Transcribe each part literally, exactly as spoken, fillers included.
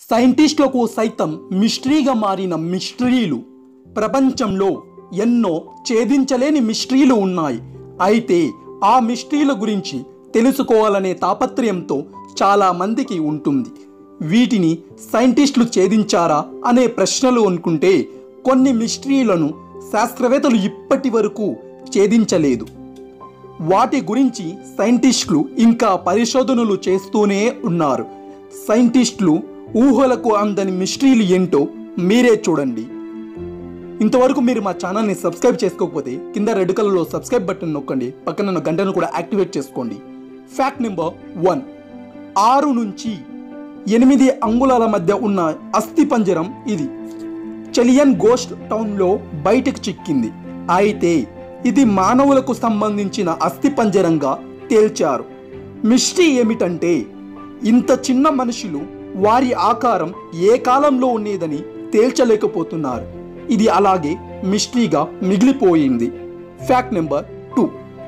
సైంటిస్టులకు సైతం మిస్టరీగా మారిన మిస్టరీలు. ప్రపంచంలో ఎన్నో ఛేదించలేని మిస్టరీలు ఉన్నాయి. అయితే ఆ మిస్టరీల గురించి తెలుసుకోవాలనే తాపత్రయంతో చాలా మందికి ఉంటుంది. వీటిని సైంటిస్టులు ఛేదించారా అనే ప్రశ్నలు అనుకుంటే కొన్ని మిస్టరీలను శాస్త్రవేత్తలు ఇప్పటి వరకు ఛేదించలేదు. వాటి గురించి సైంటిస్టులు ఇంకా పరిశోధనలు చేస్తూనే ఉన్నారు. సైంటిస్టులు ఊహలకు అందని మిస్టరీలు ఏంటో మీరే చూడండి. ఇంతవరకు మీరు మా ఛానల్ని సబ్స్క్రైబ్ చేసుకోకపోతే కింద రెడ్ కలర్లో సబ్స్క్రైబ్ బటన్ నొక్కండి, పక్కన గంటను కూడా యాక్టివేట్ చేసుకోండి. ఫ్యాక్ట్ నెంబర్ వన్, ఆరు నుంచి ఎనిమిది అంగుళాల మధ్య ఉన్న అస్థి పంజరం ఇది చెలియన్ గోస్ట్ టౌన్లో బయటకు చిక్కింది. అయితే ఇది మానవులకు సంబంధించిన అస్థి పంజరంగా తేల్చారు. మిస్టరీ ఏమిటంటే ఇంత చిన్న మనుషులు వారి ఆకారం ఏ కాలంలో ఉండేదని తేల్చలేకపోతున్నారు. ఇది అలాగే మిస్టరీగా మిగిలిపోయింది. ఫ్యాక్ట్ నెంబర్ టూ,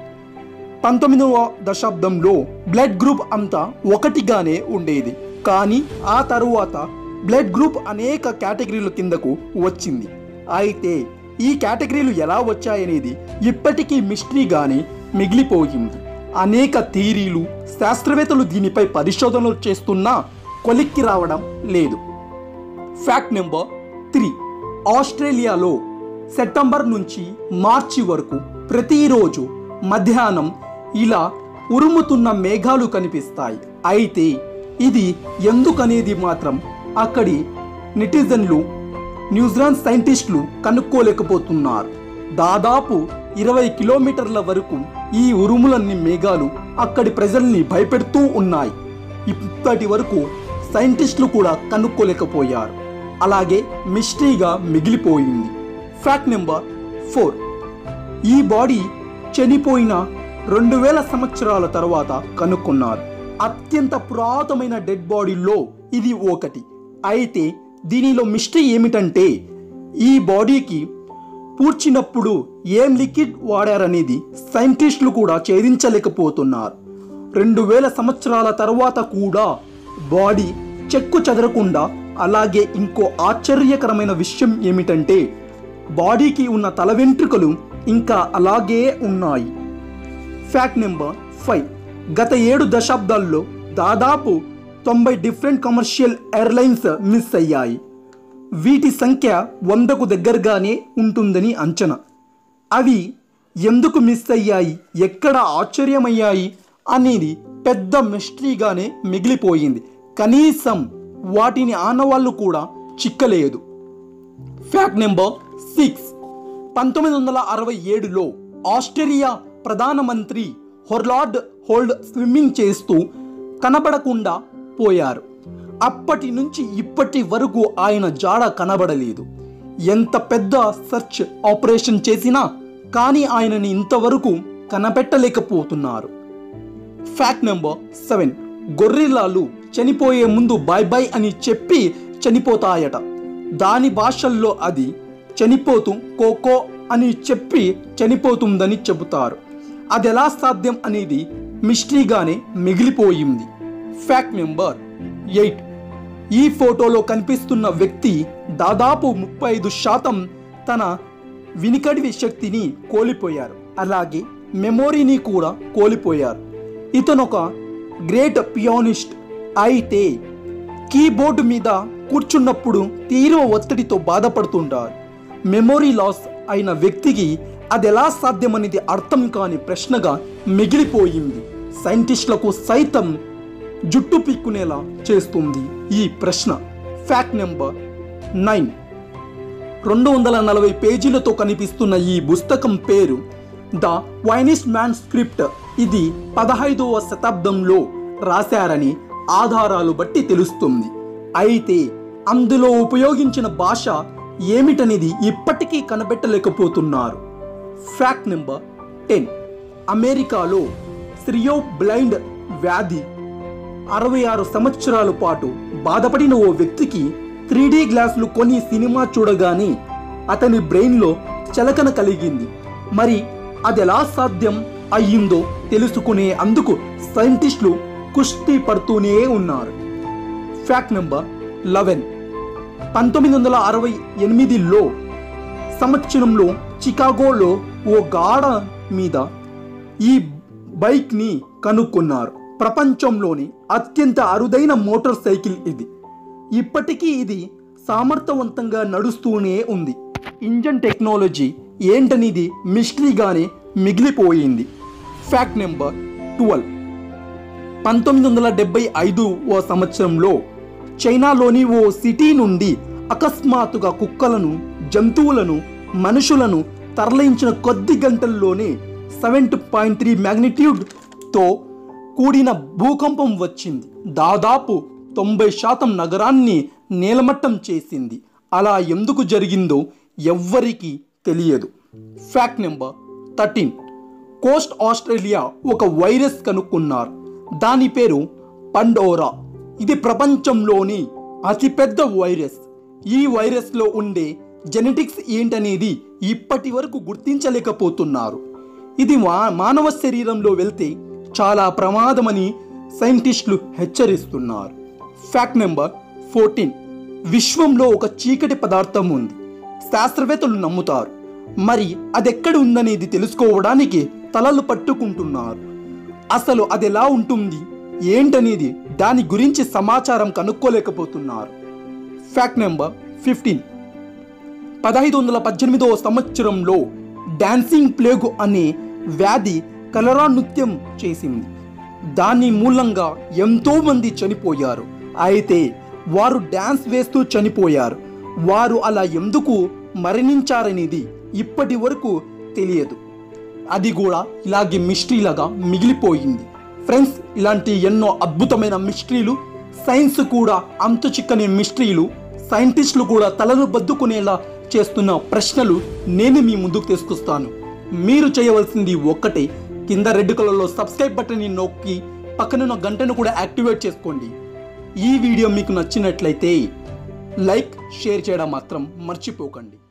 పంతొమ్మిదవ దశాబ్దంలో బ్లడ్ గ్రూప్ అంతా ఒకటిగానే ఉండేది. కానీ ఆ తరువాత బ్లడ్ గ్రూప్ అనేక కేటగిరీల కిందకు వచ్చింది. అయితే ఈ కేటగిరీలు ఎలా వచ్చాయనేది ఇప్పటికీ మిస్టరీగానే మిగిలిపోయింది. అనేక థియరీలు, శాస్త్రవేత్తలు దీనిపై పరిశోధనలు చేస్తున్నా కొలిక్కి రావడం లేదు. ఫ్యాక్ట్ నెంబర్ త్రీ, ఆస్ట్రేలియాలో సెప్టెంబర్ నుంచి మార్చి వరకు ప్రతిరోజు మధ్యాహ్నం ఇలా ఉరుముతున్న మేఘాలు కనిపిస్తాయి. అయితే ఇది ఎందుకనేది మాత్రం అక్కడి నెటిజన్లు, న్యూజిలాండ్ సైంటిస్టులు కనుక్కోలేకపోతున్నారు. దాదాపు ఇరవై కిలోమీటర్ల వరకు ఈ ఉరుములన్నీ మేఘాలు అక్కడి ప్రజల్ని భయపెడుతూ ఉన్నాయి. ఇప్పటి వరకు సైంటిస్టులు కూడా కనుక్కోలేకపోయారు. అలాగే మిస్టరీగా మిగిలిపోయింది. ఫ్యాక్ట్ నెంబర్ ఫోర్, ఈ బాడీ చనిపోయిన రెండు వేల సంవత్సరాల తర్వాత కనుక్కున్నారు. అత్యంత పురాతనమైన డెడ్ బాడీల్లో ఇది ఒకటి. అయితే దీనిలో మిస్టరీ ఏమిటంటే ఈ బాడీకి పూడ్చినప్పుడు ఏం లిక్విడ్ వాడారనేది సైంటిస్టులు కూడా ఛేదించలేకపోతున్నారు. రెండు వేల సంవత్సరాల తర్వాత కూడా బాడీ చెక్కు చెదరకుండా. అలాగే ఇంకో ఆశ్చర్యకరమైన విషయం ఏమిటంటే బాడీకి ఉన్న తల వెంట్రుకలు ఇంకా అలాగే ఉన్నాయి. ఫ్యాక్ట్ నెంబర్ ఫైవ్, గత ఏడు దశాబ్దాల్లో దాదాపు తొంభై డిఫరెంట్ కమర్షియల్ ఎయిర్లైన్స్ మిస్ అయ్యాయి. వీటి సంఖ్య వందకు దగ్గరగానే ఉంటుందని అంచనా. అవి ఎందుకు మిస్ అయ్యాయి, ఎక్కడ ఆశ్చర్యమయ్యాయి అనేది పెద్ద మిస్టరీగానే మిగిలిపోయింది. కనీసం వాటిని ఆనవాళ్ళు కూడా చిక్కలేదు. ఫ్యాక్ట్ నెంబర్ సిక్స్, పంతొమ్మిది వందల అరవై ఏడులో ఆస్ట్రేలియా ప్రధానమంత్రి హొర్లార్డ్ హోల్డ్ స్విమ్మింగ్ చేస్తూ కనబడకుండా పోయారు. అప్పటి నుంచి ఇప్పటి వరకు ఆయన జాడ కనబడలేదు. ఎంత పెద్ద సెర్చ్ ఆపరేషన్ చేసినా కానీ ఆయనని ఇంతవరకు కనపెట్టలేకపోతున్నారు. ఫ్యాక్ట్ నెంబర్ సెవెన్, గొర్రెలాలు చనిపోయే ముందు బాయ్ బాయ్ అని చెప్పి చనిపోతాయట. దాని భాషల్లో అది చనిపోతూ కోకో అని చెప్పి చనిపోతుందని చెబుతారు. అది ఎలా సాధ్యం అనేది మిస్టరీగానే మిగిలిపోయింది. ఫ్యాక్ట్ నెంబర్ ఎయిట్, ఈ ఫోటోలో కనిపిస్తున్న వ్యక్తి దాదాపు ముప్పై ఐదు శాతం తన వినికిడి శక్తిని కోల్పోయారు. అలాగే మెమొరీని కూడా కోల్పోయారు. ఇతను ఒక గ్రేట్ పియానిస్ట్. అయితే కీబోర్డు మీద కూర్చున్నప్పుడు తీవ్ర ఒత్తిడితో బాధపడుతుంటారు. మెమొరీ లాస్ అయిన వ్యక్తికి అది ఎలా సాధ్యమనేది అర్థం కాని ప్రశ్నగా మిగిలిపోయింది. సైంటిస్టులకు సైతం జుట్టు పీక్కునేలా చేస్తుంది ఈ ప్రశ్న. ఫ్యాక్ట్ నెంబర్ నైన్, రెండు వందల నలభై పేజీలతో కనిపిస్తున్న ఈ పుస్తకం పేరు ద వైనిస్ట్ మ్యాన్ స్క్రిప్ట్. ఇది పదహైదవ శతాబ్దంలో రాశారని ఆధారాలు బట్టి తెలుస్తుంది. అయితే అందులో ఉపయోగించిన భాష ఏమిటనేది ఇప్పటికీ కనిపెట్టలేకపోతున్నారు. ఫ్యాక్ట్ నెంబర్ టెన్, అమెరికాలో స్ట్రియో బ్లైండ్ వ్యాధి అరవై ఆరు సంవత్సరాల పాటు బాధపడిన ఓ వ్యక్తికి త్రీ డి గ్లాసులు కొని సినిమా చూడగానే అతని బ్రెయిన్లో చలకన కలిగింది. మరి అది ఎలా సాధ్యం అయ్యిందో తెలుసుకునే అందుకు సైంటిస్టులు కుస్తీ పడుతూనే ఉన్నారు. ఫ్యాక్ట్ నెంబర్ లెవెన్ పంతొమ్మిది వందల అరవై ఎనిమిదిలో సంవత్సరంలో చికాగోలో ఓ గాఢ మీద ఈ బైక్ని కనుక్కున్నారు. ప్రపంచంలోని అత్యంత అరుదైన మోటార్ సైకిల్ ఇది. ఇప్పటికీ ఇది సామర్థవంతంగా నడుస్తూనే ఉంది. ఇంజన్ టెక్నాలజీ ఏంటనేది మిస్టరీగానే మిగిలిపోయింది. ఫ్యాక్ట్ నెంబర్ ట్వెల్వ్ పంతొమ్మిది వందల డెబ్బై ఐదు ఓ సంవత్సరంలో చైనాలోని ఓ సిటీ నుండి అకస్మాత్తుగా కుక్కలను, జంతువులను, మనుషులను తరలించిన కొద్ది గంటల్లోనే సెవెన్ పాయింట్ త్రీ మ్యాగ్నిట్యూడ్తో కూడిన భూకంపం వచ్చింది. దాదాపు తొంభై శాతం నగరాన్ని నేలమట్టం చేసింది. అలా ఎందుకు జరిగిందో ఎవ్వరికీ తెలియదు. Fact number thirteen coast Australia ఒక వైరస్ కనుక్కున్నారు. దాని పేరు పండోరా. ఇది ప్రపంచంలోని అతిపెద్ద వైరస్. ఈ వైరస్లో ఉండే జెనెటిక్స్ ఏంటనేది ఇప్పటి వరకు గుర్తించలేకపోతున్నారు. ఇది మానవ శరీరంలో వెళ్తే చాలా ప్రమాదమని సైంటిస్టులు హెచ్చరిస్తున్నారు. ఫ్యాక్ట్ నెంబర్ ఫోర్టీన్ విశ్వంలో ఒక చీకటి పదార్థం ఉంది. శాస్త్రవేత్తలు నమ్ముతారు. మరి అది ఎక్కడ ఉందనేది తెలుసుకోవడానికి తలలు పట్టుకుంటున్నారు. అసలు అది ఎలా ఉంటుంది ఏంటనేది దాని గురించి సమాచారం కనుక్కోలేకపోతున్నారు. ఫ్యాక్ట్ నెంబర్ ఫిఫ్టీన్ పదహైదు వందల పద్దెనిమిదవ సంవత్సరంలో డాన్సింగ్ ప్లేగు అనే వ్యాధి కలరా నృత్యం చేసింది. దాని మూలంగా ఎంతో మంది చనిపోయారు. అయితే వారు డ్యాన్స్ వేస్తూ చనిపోయారు. వారు అలా ఎందుకు మరణించారనేది ఇప్పటి వరకు తెలియదు. అది కూడా ఇలాగే మిస్టరీలాగా మిగిలిపోయింది. ఫ్రెండ్స్, ఇలాంటి ఎన్నో అద్భుతమైన మిస్టరీలు, సైన్స్ కూడా అంతు చిక్కని మిస్టరీలు, సైంటిస్టులు కూడా తలను బద్దుకునేలా చేస్తున్న ప్రశ్నలు నేను మీ ముందుకు తీసుకొస్తాను. మీరు చేయవలసింది ఒక్కటే, కింద రెడ్ కలర్లో సబ్స్క్రైబ్ బటన్ని నొక్కి పక్కనున్న గంటను కూడా యాక్టివేట్ చేసుకోండి. ఈ వీడియో మీకు నచ్చినట్లయితే లైక్, షేర్ చేయడం మాత్రం మర్చిపోకండి.